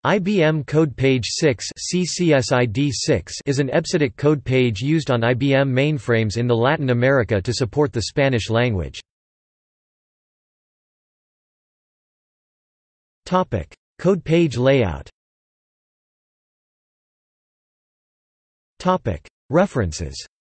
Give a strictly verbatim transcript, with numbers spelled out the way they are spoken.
I B M Code Page six C C S I D six is an E B C D I C code page used on I B M mainframes in the Latin America to support the Spanish language. Code page layout. References